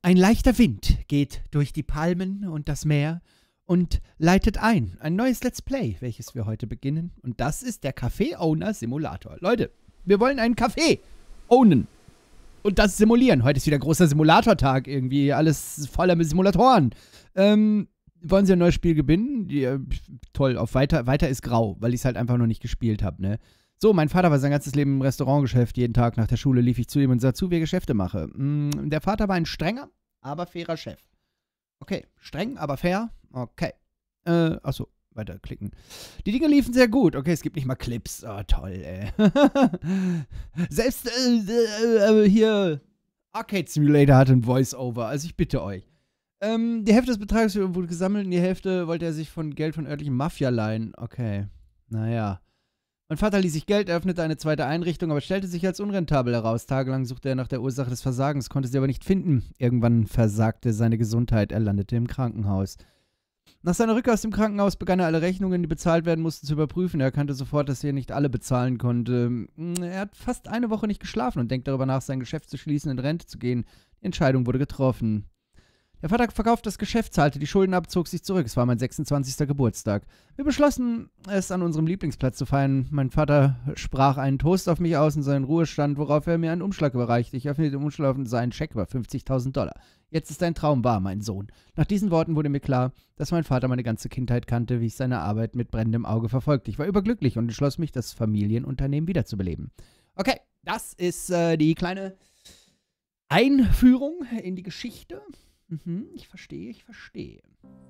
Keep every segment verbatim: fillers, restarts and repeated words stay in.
Ein leichter Wind geht durch die Palmen und das Meer und leitet ein. Ein neues Let's Play, welches wir heute beginnen. Und das ist der Café-Owner-Simulator. Leute, wir wollen einen Café ownen. Und das simulieren. Heute ist wieder großer Simulatortag irgendwie. Alles voller Simulatoren. Ähm, wollen Sie ein neues Spiel gewinnen? Die, äh, toll, auf weiter, weiter ist grau, weil ich es halt einfach noch nicht gespielt habe, ne? So, mein Vater war sein ganzes Leben im Restaurantgeschäft. Jeden Tag nach der Schule lief ich zu ihm und sah zu, wie er Geschäfte mache. Mm, der Vater war ein strenger, aber fairer Chef. Okay, streng, aber fair. Okay. Äh, achso, weiterklicken. Die Dinge liefen sehr gut. Okay, es gibt nicht mal Clips. Oh, toll, ey. Selbst äh, äh, äh, hier Arcade Simulator hat ein Voice-Over. Also ich bitte euch. Ähm, die Hälfte des Betrags wurde gesammelt und die Hälfte wollte er sich von Geld von örtlichen Mafia leihen. Okay, naja. Mein Vater ließ sich Geld, eröffnete eine zweite Einrichtung, aber stellte sich als unrentabel heraus. Tagelang suchte er nach der Ursache des Versagens, konnte sie aber nicht finden. Irgendwann versagte seine Gesundheit, er landete im Krankenhaus. Nach seiner Rückkehr aus dem Krankenhaus begann er alle Rechnungen, die bezahlt werden mussten, zu überprüfen. Er erkannte sofort, dass er nicht alle bezahlen konnte. Er hat fast eine Woche nicht geschlafen und denkt darüber nach, sein Geschäft zu schließen und in Rente zu gehen. Die Entscheidung wurde getroffen. Der Vater verkaufte das Geschäft, zahlte die Schulden ab, zog sich zurück. Es war mein sechsundzwanzigster Geburtstag. Wir beschlossen, es an unserem Lieblingsplatz zu feiern. Mein Vater sprach einen Toast auf mich aus in seinen Ruhestand, worauf er mir einen Umschlag überreichte. Ich öffnete den Umschlag und sah einen Scheck über fünfzigtausend Dollar. Jetzt ist dein Traum wahr, mein Sohn. Nach diesen Worten wurde mir klar, dass mein Vater meine ganze Kindheit kannte, wie ich seine Arbeit mit brennendem Auge verfolgte. Ich war überglücklich und entschloss mich, das Familienunternehmen wiederzubeleben. Okay, das ist äh, die kleine Einführung in die Geschichte. Mhm, ich verstehe, ich verstehe.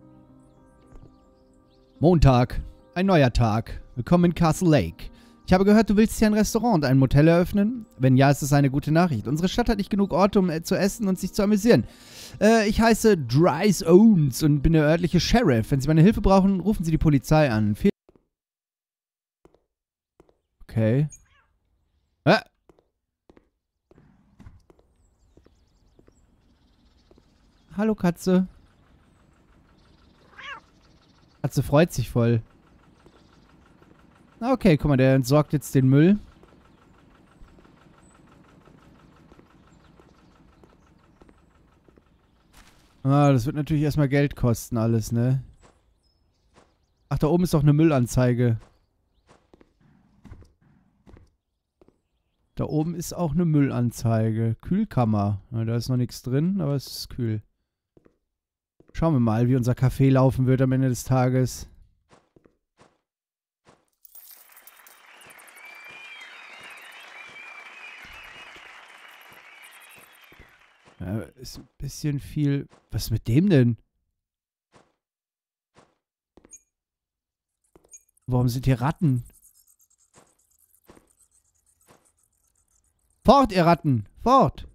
Montag. Ein neuer Tag. Willkommen in Castle Lake. Ich habe gehört, du willst hier ein Restaurant und ein Motel eröffnen? Wenn ja, ist es eine gute Nachricht. Unsere Stadt hat nicht genug Orte, um äh, zu essen und sich zu amüsieren. Äh, ich heiße Dries Owens und bin der örtliche Sheriff. Wenn Sie meine Hilfe brauchen, rufen Sie die Polizei an. Viel okay. Ah. Hallo, Katze. Katze freut sich voll. Okay, guck mal, der entsorgt jetzt den Müll. Ah, das wird natürlich erstmal Geld kosten alles, ne? Ach, da oben ist doch eine Müllanzeige. Da oben ist auch eine Müllanzeige. Kühlkammer. Ja, da ist noch nichts drin, aber es ist kühl. Schauen wir mal, wie unser Café laufen wird am Ende des Tages. Ja, ist ein bisschen viel... Was ist mit dem denn? Warum sind hier Ratten? Fort, ihr Ratten! Fort!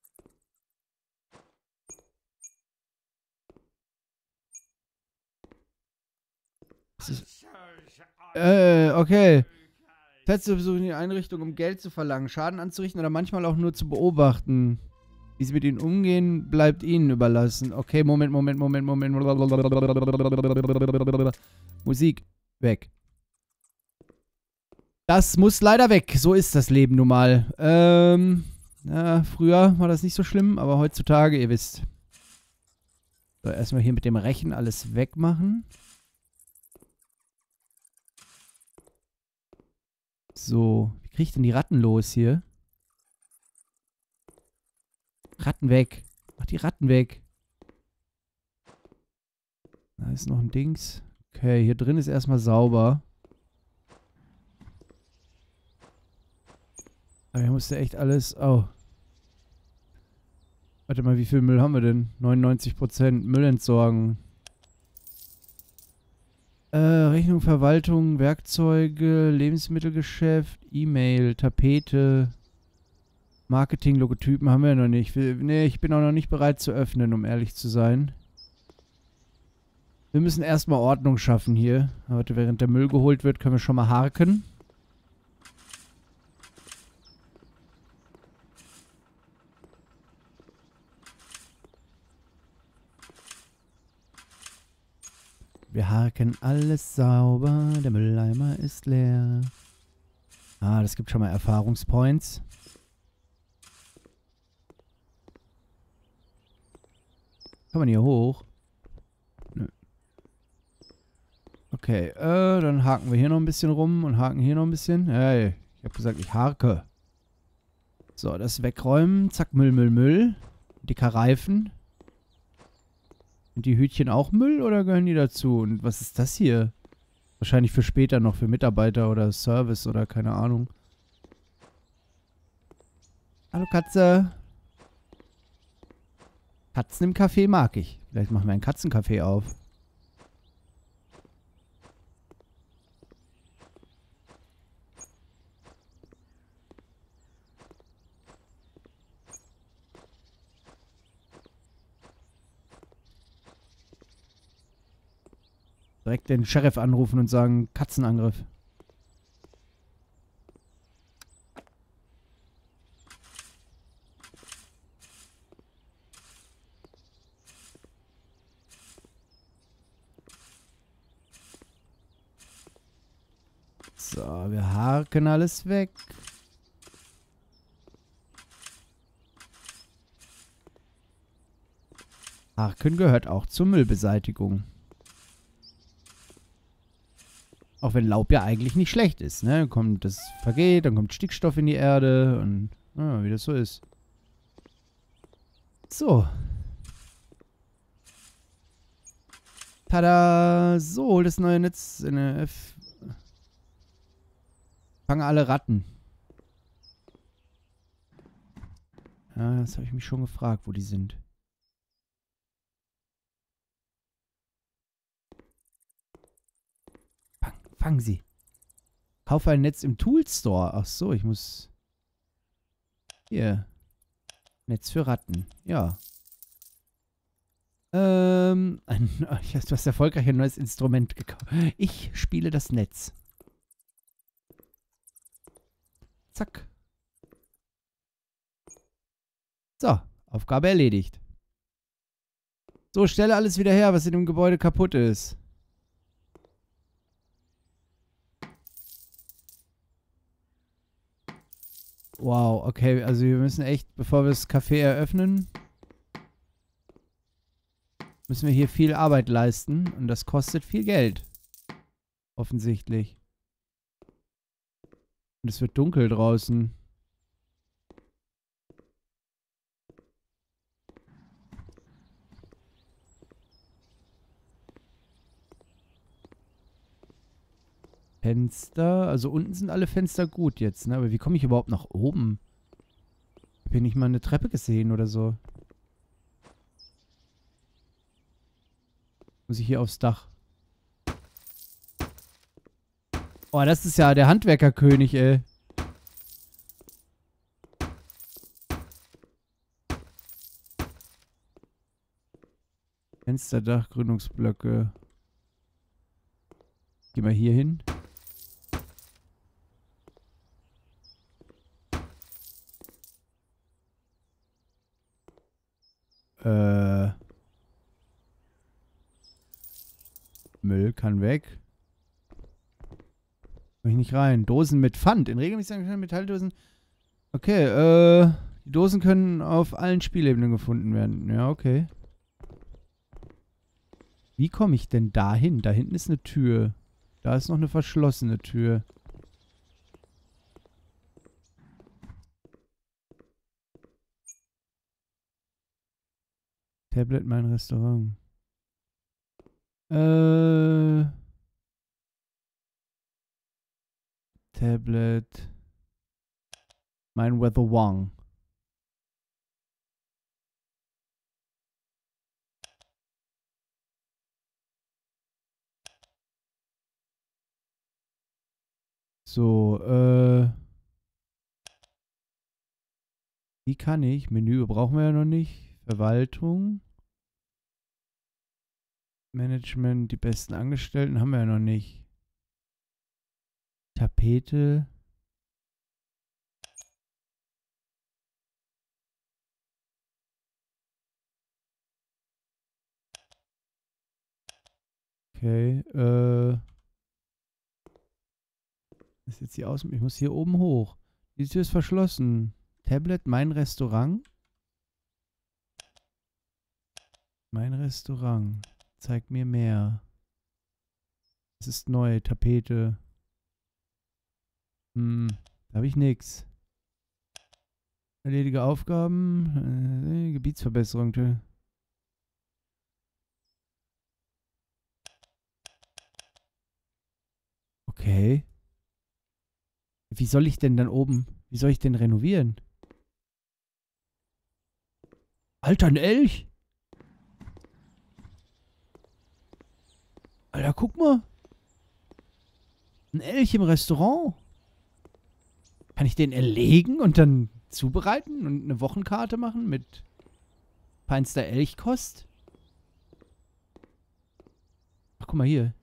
Ist, äh, okay. Plätze besuchen die Einrichtung, um Geld zu verlangen, Schaden anzurichten oder manchmal auch nur zu beobachten. Wie sie mit ihnen umgehen, bleibt ihnen überlassen. Okay, Moment, Moment, Moment, Moment. Musik. Weg. Das muss leider weg. So ist das Leben nun mal. Ähm, ja, früher war das nicht so schlimm, aber heutzutage, ihr wisst. So, erstmal hier mit dem Rechen alles wegmachen. So, wie kriege ich denn die Ratten los hier? Ratten weg. Mach die Ratten weg. Da ist noch ein Dings. Okay, hier drin ist erstmal sauber. Aber hier musste echt alles... Oh. Warte mal, wie viel Müll haben wir denn? neunundneunzig Prozent Müll entsorgen. Äh, Rechnung, Verwaltung, Werkzeuge, Lebensmittelgeschäft, E-Mail, Tapete, Marketing, Logotypen haben wir noch nicht. Ne, ich bin auch noch nicht bereit zu öffnen, um ehrlich zu sein. Wir müssen erstmal Ordnung schaffen hier. Warte, während der Müll geholt wird, können wir schon mal harken. Wir harken alles sauber, der Mülleimer ist leer. Ah, das gibt schon mal Erfahrungspoints. Kann man hier hoch? Nö. Okay, äh, dann haken wir hier noch ein bisschen rum und haken hier noch ein bisschen. Hey, ich habe gesagt, ich harke. So, das wegräumen. Zack, Müll, Müll, Müll. Dicker Reifen. Sind die Hütchen auch Müll oder gehören die dazu? Und was ist das hier? Wahrscheinlich für später noch, für Mitarbeiter oder Service oder keine Ahnung. Hallo Katze. Katzen im Café mag ich. Vielleicht machen wir ein Katzencafé auf. Direkt den Sheriff anrufen und sagen, Katzenangriff. So, wir haken alles weg. Haken gehört auch zur Müllbeseitigung. Auch wenn Laub ja eigentlich nicht schlecht ist, ne? Kommt das vergeht, dann kommt Stickstoff in die Erde und ja, wie das so ist. So. Tada! So, das neue Netz in der F. Fangen alle Ratten. Ja, das habe ich mich schon gefragt, wo die sind. Fang, fang sie. Kaufe ein Netz im Toolstore. Ach so, ich muss... Hier. Netz für Ratten. Ja. Ähm, ein, du hast erfolgreich ein neues Instrument gekauft. Ich spiele das Netz. Zack. So, Aufgabe erledigt. So, stelle alles wieder her, was in dem Gebäude kaputt ist. Wow, okay, also wir müssen echt, bevor wir das Café eröffnen, müssen wir hier viel Arbeit leisten und das kostet viel Geld. Offensichtlich. Und es wird dunkel draußen. Fenster, also unten sind alle Fenster gut jetzt, ne? Aber wie komme ich überhaupt nach oben? Ich habe hier nicht mal eine Treppe gesehen oder so. Muss ich hier aufs Dach? Oh, das ist ja der Handwerkerkönig, ey. Fensterdach, Gründungsblöcke. Geh mal hier hin. Äh. Müll kann weg. Komm ich nicht rein. Dosen mit Pfand. In regelmäßigen Metalldosen. Okay, äh. Die Dosen können auf allen Spielebenen gefunden werden. Ja, okay. Wie komme ich denn da hin? Da hinten ist eine Tür. Da ist noch eine verschlossene Tür. Tablet, mein Restaurant. Äh. Tablet. Mein Weather Wong. So, äh. Wie kann ich? Menü brauchen wir ja noch nicht. Verwaltung. Management, die besten Angestellten haben wir ja noch nicht. Tapete. Okay, äh. Was ist jetzt hier aus? Ich muss hier oben hoch. Die Tür ist verschlossen. Tablet, mein Restaurant. Mein Restaurant. Zeig mir mehr. Es ist neu. Tapete. Hm. Da habe ich nichts. Erledige Aufgaben. Äh, Gebietsverbesserung. Okay. Wie soll ich denn dann oben... Wie soll ich denn renovieren? Alter, ein Elch! Alter, guck mal. Ein Elch im Restaurant. Kann ich den erlegen und dann zubereiten und eine Wochenkarte machen mit feinster Elchkost? Ach, guck mal hier.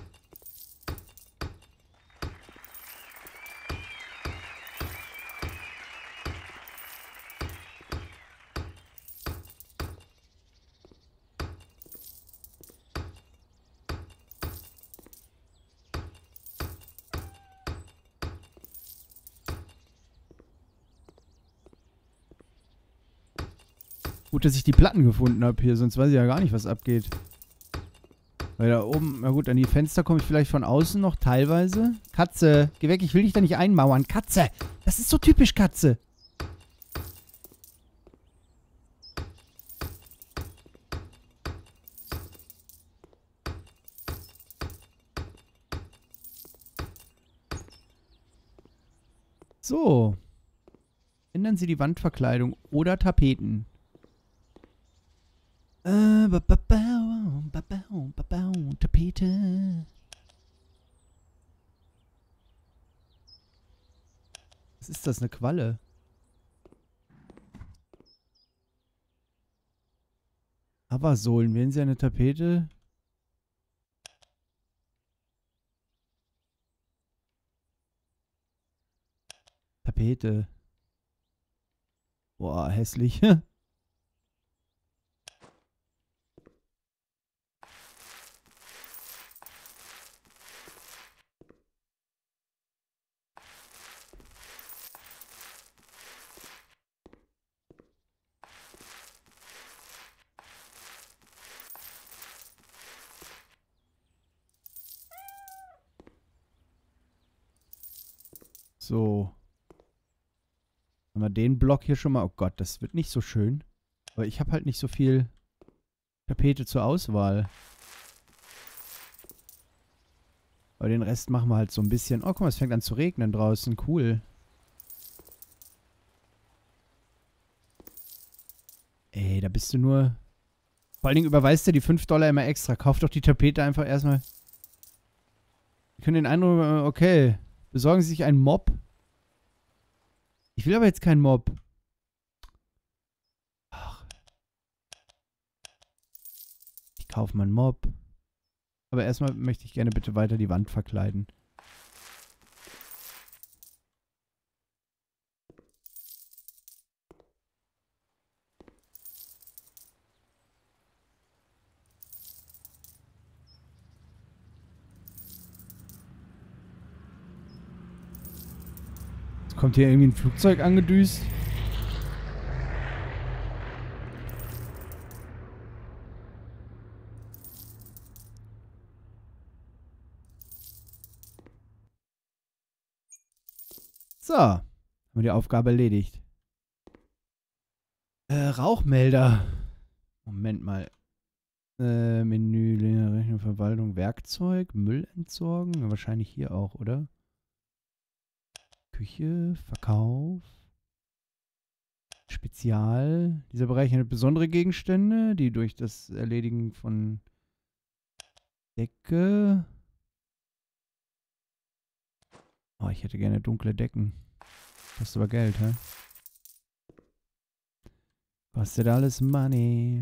Gut, dass ich die Platten gefunden habe hier, sonst weiß ich ja gar nicht, was abgeht. Weil da oben, na gut, an die Fenster komme ich vielleicht von außen noch teilweise. Katze, geh weg, ich will dich da nicht einmauern. Katze, das ist so typisch Katze. So. Ändern Sie die Wandverkleidung oder Tapeten. Äh, ba, ba, ba, ba, ba, ba, ba, Tapete. Was ist das, eine Qualle? Havasohlen, wählen Sie eine Tapete? Tapete. Boah, hässlich. So. Haben wir den Block hier schon mal. Oh Gott, das wird nicht so schön. Aber ich habe halt nicht so viel Tapete zur Auswahl. Aber den Rest machen wir halt so ein bisschen. Oh, guck mal, es fängt an zu regnen draußen. Cool. Ey, da bist du nur... Vor allen Dingen überweist du die fünf Dollar immer extra. Kauf doch die Tapete einfach erstmal. Wir können den Eindruck... Okay. Besorgen Sie sich einen Mob. Ich will aber jetzt keinen Mob. Ach. Ich kaufe mal einen Mob. Aber erstmal möchte ich gerne bitte weiter die Wand verkleiden. Jetzt kommt hier irgendwie ein Flugzeug angedüst. So, haben wir die Aufgabe erledigt. Äh, Rauchmelder. Moment mal. Äh, Menü, Rechnung, Verwaltung, Werkzeug, Müll entsorgen. Ja, wahrscheinlich hier auch, oder? Küche, Verkauf. Spezial. Dieser Bereich hat besondere Gegenstände, die durch das Erledigen von Decke... Oh, ich hätte gerne dunkle Decken. Kostet aber Geld, hä? Kostet alles Money.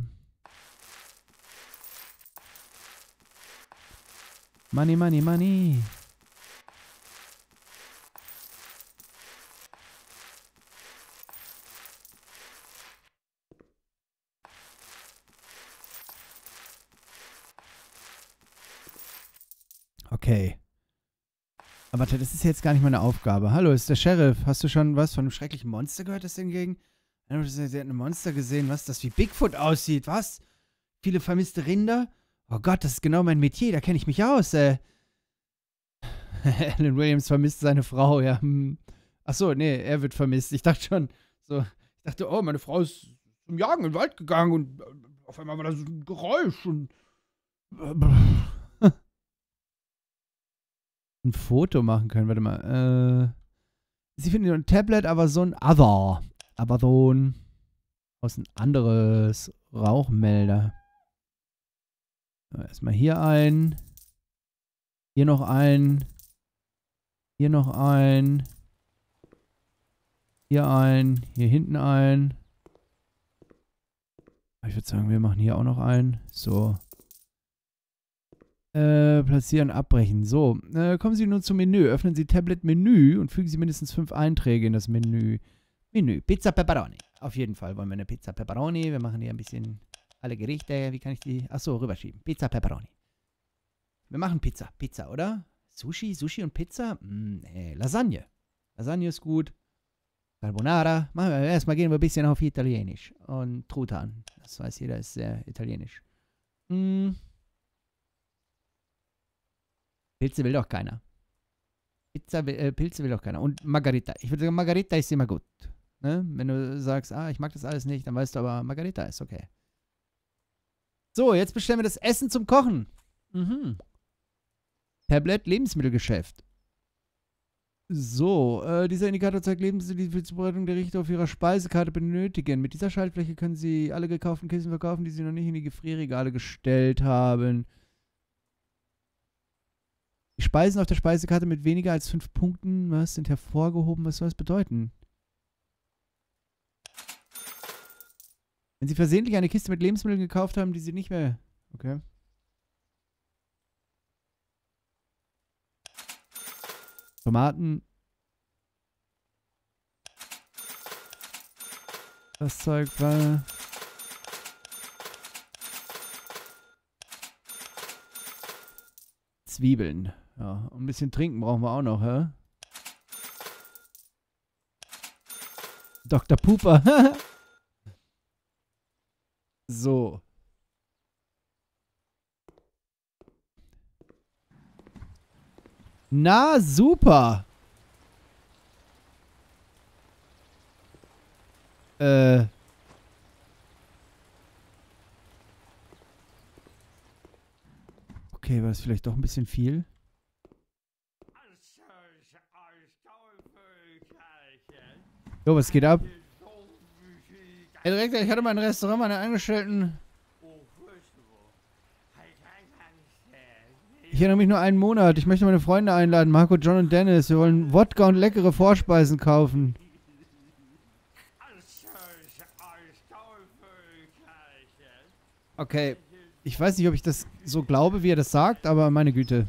Money, money, money. Okay. Aber warte, das ist jetzt gar nicht meine Aufgabe. Hallo, ist der Sheriff. Hast du schon was von einem schrecklichen Monster gehört, das hingegen? Sie hat ein Monster gesehen, was das wie Bigfoot aussieht. Was? viele vermisste Rinder. Oh Gott, das ist genau mein Metier, da kenne ich mich aus. Äh. Alan Williams vermisst seine Frau, ja. Hm. Achso, nee, er wird vermisst. Ich dachte schon, so, ich dachte, oh, meine Frau ist zum Jagen in den Wald gegangen und auf einmal war da so ein Geräusch und ein Foto machen können, warte mal. Äh, sie finden ein Tablet, aber so ein Other. Aber so ein aus ein anderes Rauchmelder. Erstmal hier ein. Hier noch ein. Hier noch ein. Hier ein. Hier hinten ein. Ich würde sagen, wir machen hier auch noch ein. So. Äh, platzieren, abbrechen. So, äh, kommen Sie nun zum Menü. Öffnen Sie Tablet-Menü und fügen Sie mindestens fünf Einträge in das Menü. Menü. Pizza Pepperoni. Auf jeden Fall wollen wir eine Pizza Pepperoni. Wir machen hier ein bisschen alle Gerichte. Wie kann ich die... Achso, rüberschieben. Pizza Pepperoni. Wir machen Pizza. Pizza, oder? Sushi? Sushi und Pizza? Mm, nee. Lasagne. Lasagne ist gut. Carbonara. Machen wir erstmal gehen wir ein bisschen auf Italienisch. Und Truthahn. Das weiß jeder, ist sehr italienisch. Mm. Pilze will doch keiner. Pizza will, äh, Pilze will doch keiner. Und Margarita. Ich würde sagen, Margarita ist immer gut. Ne? Wenn du sagst, ah, ich mag das alles nicht, dann weißt du aber, Margarita ist okay. So, jetzt bestellen wir das Essen zum Kochen. Mhm. Tablet, Lebensmittelgeschäft. So, äh, dieser Indikator zeigt Lebensmittel, die für die Zubereitung der Gerichte auf ihrer Speisekarte benötigen. Mit dieser Schaltfläche können Sie alle gekauften Kissen verkaufen, die Sie noch nicht in die Gefrierregale gestellt haben. Die Speisen auf der Speisekarte mit weniger als fünf Punkten, was sind hervorgehoben? Was soll das bedeuten? Wenn Sie versehentlich eine Kiste mit Lebensmitteln gekauft haben, die Sie nicht mehr... Okay. Tomaten. Das Zeug war... Zwiebeln. Ja, und ein bisschen trinken brauchen wir auch noch, hä? Doktor Puper. So. Na, super. Äh. Okay, war das vielleicht doch ein bisschen viel? Jo, was geht ab? Herr Direktor, ich hatte mein Restaurant, meine Angestellten... Ich erinnere mich nur einen Monat. Ich möchte meine Freunde einladen, Marco, John und Dennis. Wir wollen Wodka und leckere Vorspeisen kaufen. Okay. Ich weiß nicht, ob ich das so glaube, wie er das sagt, aber meine Güte.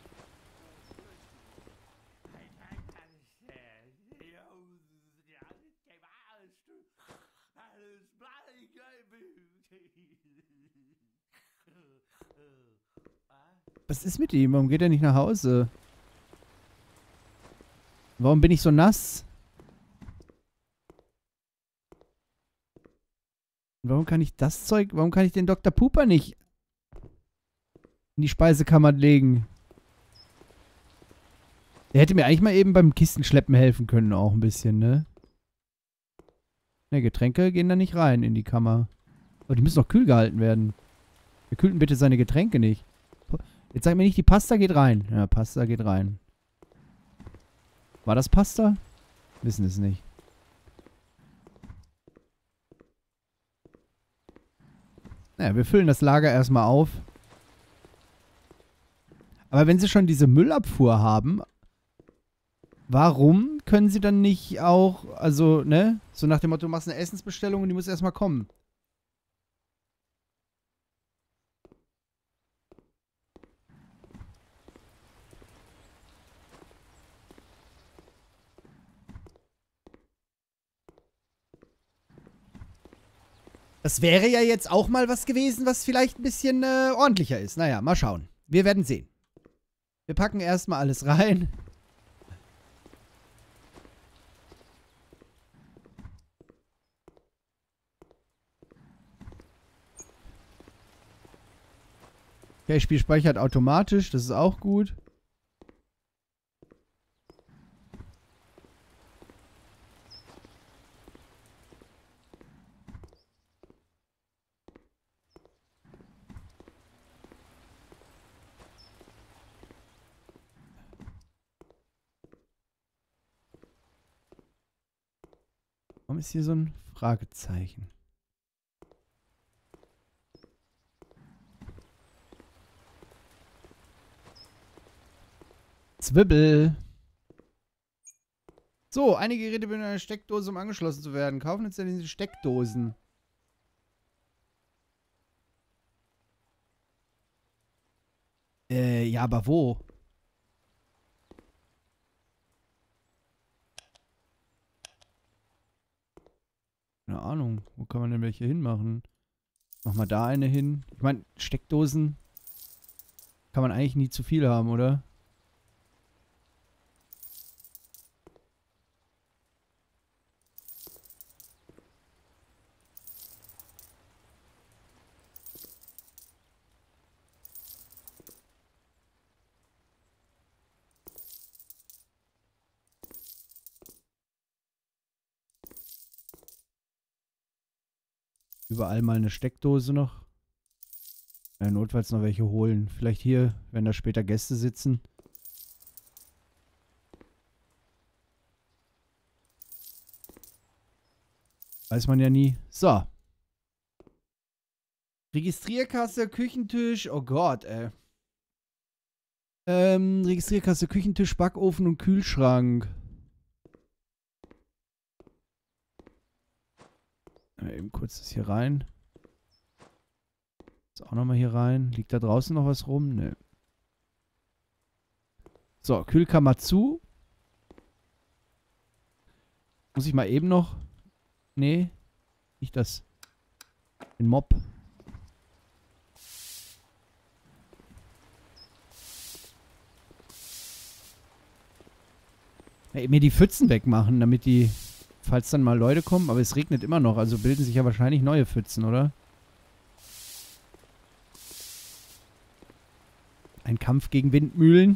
Was ist mit ihm? Warum geht er nicht nach Hause? Warum bin ich so nass? Warum kann ich das Zeug... Warum kann ich den Doktor Puper nicht in die Speisekammer legen? Der hätte mir eigentlich mal eben beim Kistenschleppen helfen können, auch ein bisschen, ne? Ne, Getränke gehen da nicht rein in die Kammer. Aber die müssen doch kühl gehalten werden. Wir kühlten bitte seine Getränke nicht. Jetzt sag mir nicht, die Pasta geht rein. Ja, Pasta geht rein. War das Pasta? Wissen es nicht. Naja, wir füllen das Lager erstmal auf. Aber wenn sie schon diese Müllabfuhr haben, warum können sie dann nicht auch, also, ne? So nach dem Motto, du machst eine Essensbestellung und die muss erstmal kommen. Das wäre ja jetzt auch mal was gewesen, was vielleicht ein bisschen äh, ordentlicher ist. Naja, mal schauen. Wir werden sehen. Wir packen erstmal alles rein. Okay, Spiel speichert automatisch, das ist auch gut. Warum ist hier so ein Fragezeichen? Zwibbel. So, einige Geräte benötigen eine Steckdose, um angeschlossen zu werden. Kaufen jetzt diese Steckdosen. Äh, ja, aber wo? Keine Ahnung. Wo kann man denn welche hinmachen? Mach mal da eine hin. Ich meine, Steckdosen kann man eigentlich nie zu viel haben, oder? Überall mal eine Steckdose noch. Ja, notfalls noch welche holen. Vielleicht hier, wenn da später Gäste sitzen. Weiß man ja nie. So. Registrierkasse, Küchentisch. Oh Gott, ey. Ähm, Registrierkasse, Küchentisch, Backofen und Kühlschrank. Ja, eben kurz das hier rein. Das auch nochmal hier rein. Liegt da draußen noch was rum? Nö. So, Kühlkammer zu. Muss ich mal eben noch... Nee. Nicht das. Den Mob. Ja, mir die Pfützen wegmachen, damit die... Falls dann mal Leute kommen. Aber es regnet immer noch. Also bilden sich ja wahrscheinlich neue Pfützen, oder? Ein Kampf gegen Windmühlen.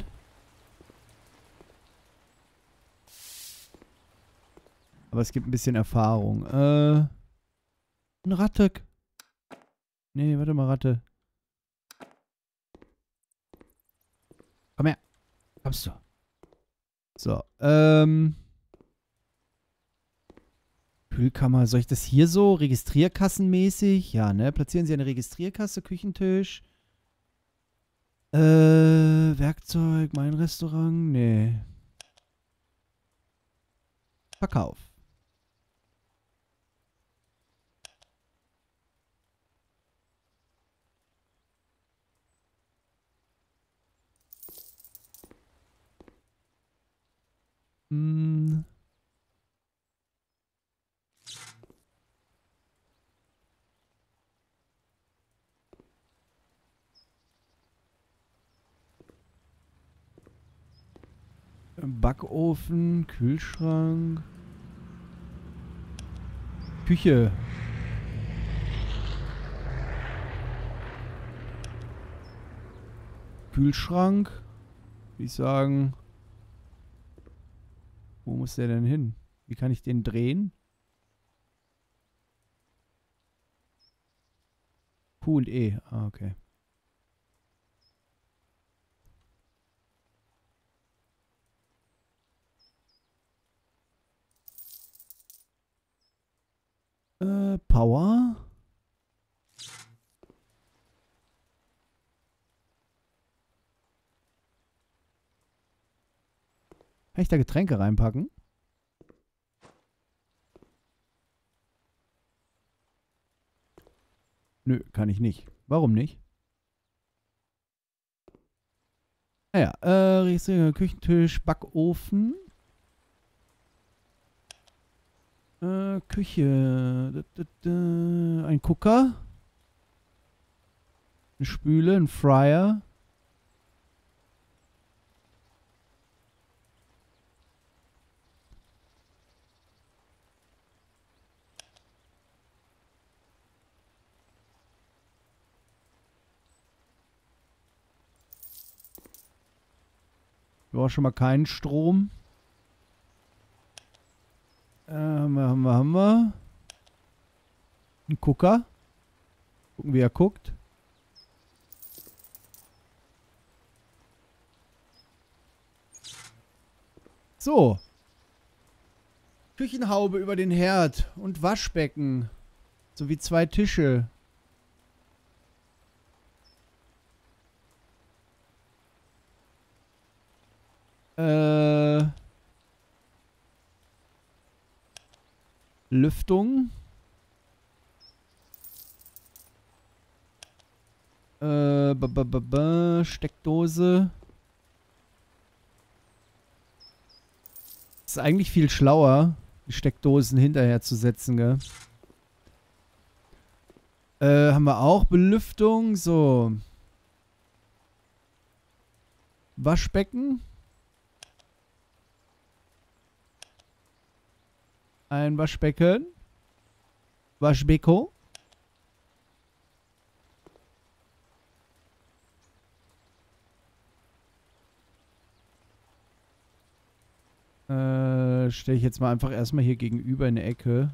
Aber es gibt ein bisschen Erfahrung. Äh... Ein Ratte. Nee, warte mal, Ratte. Komm her. Kommst du. So, ähm... Kühlkammer. Soll ich das hier so registrierkassenmäßig? Ja, ne? Platzieren Sie eine Registrierkasse, Küchentisch. Äh, Werkzeug, mein Restaurant? Nee. Verkauf. Hm. Backofen, Kühlschrank. Küche. Kühlschrank. Würde ich sagen. Wo muss der denn hin? Wie kann ich den drehen? Q und E. Ah, okay. Äh, Power. Kann ich da Getränke reinpacken? Nö, kann ich nicht. Warum nicht? Naja, äh, Registrierung, Küchentisch, Backofen. Äh, Küche. Da, da, da. Ein Cooker. Eine Spüle, ein Fryer. Ich brauche schon mal keinen Strom. Äh, haben wir, haben wir, haben wir. Ein Gucker. Gucken, wie er guckt. So. Küchenhaube über den Herd und Waschbecken. Sowie zwei Tische. Äh. Lüftung. Äh, b -b -b -b Steckdose. Ist eigentlich viel schlauer, die Steckdosen hinterher zu setzen, gell? Äh, haben wir auch Belüftung. So. Waschbecken. Ein Waschbecken. Waschbeko. Äh, stelle ich jetzt mal einfach erstmal hier gegenüber in der Ecke.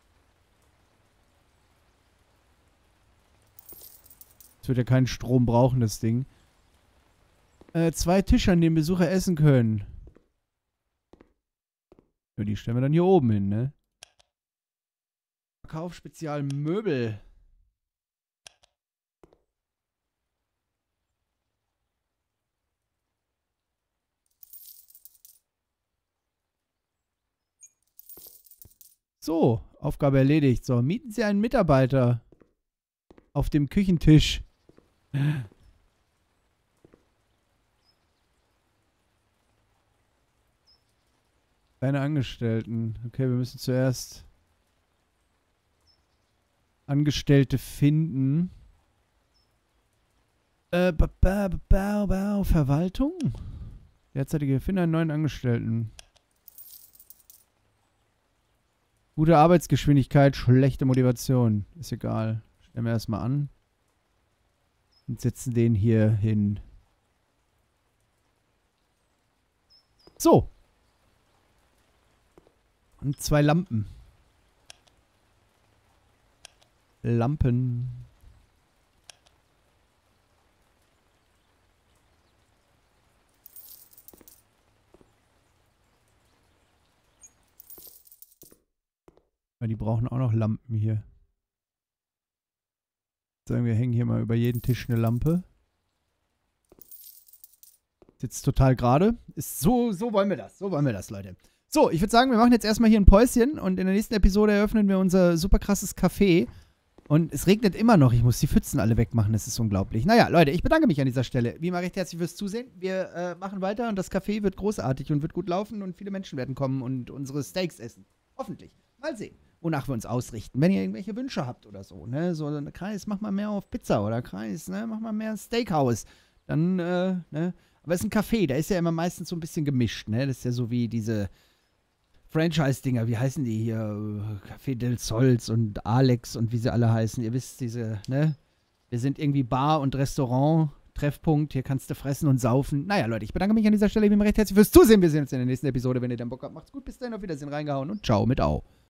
Es wird ja keinen Strom brauchen, das Ding. Äh, zwei Tische, an denen Besucher essen können. Ja, die stellen wir dann hier oben hin, ne? Verkauf Spezialmöbel. So, Aufgabe erledigt. So, mieten Sie einen Mitarbeiter auf dem Küchentisch. Keine Angestellten. Okay, wir müssen zuerst Angestellte finden. Äh, ba -ba -ba -ba -ba Verwaltung? Derzeitige Finde einen neuen Angestellten. Gute Arbeitsgeschwindigkeit, schlechte Motivation. Ist egal. Stellen wir erstmal an. Und setzen den hier hin. So. Und zwei Lampen. Lampen. Weil die brauchen auch noch Lampen hier. Sagen wir, hängen hier mal über jeden Tisch eine Lampe. Sitzt total gerade. Ist so, so wollen wir das. So wollen wir das, Leute. So, ich würde sagen, wir machen jetzt erstmal hier ein Päuschen und in der nächsten Episode eröffnen wir unser super krasses Café. Und es regnet immer noch. Ich muss die Pfützen alle wegmachen. Das ist unglaublich. Naja, Leute, ich bedanke mich an dieser Stelle. Wie immer recht herzlich fürs Zusehen. Wir äh, machen weiter und das Café wird großartig und wird gut laufen und viele Menschen werden kommen und unsere Steaks essen. Hoffentlich. Mal sehen, wonach wir uns ausrichten. Wenn ihr irgendwelche Wünsche habt oder so, ne, so ein Kreis, mach mal mehr auf Pizza oder Kreis, ne, mach mal mehr Steakhouse. Dann, äh, ne. Aber es ist ein Café, da ist ja immer meistens so ein bisschen gemischt, ne. Das ist ja so wie diese Franchise-Dinger, wie heißen die hier? Café del Sols und Alex und wie sie alle heißen. Ihr wisst, diese, ne? Wir sind irgendwie Bar und Restaurant, Treffpunkt. Hier kannst du fressen und saufen. Naja, Leute, ich bedanke mich an dieser Stelle. Ich bin recht herzlich fürs Zusehen. Wir sehen uns in der nächsten Episode, wenn ihr dann Bock habt. Macht's gut, bis dahin, auf Wiedersehen, reingehauen und ciao mit Au.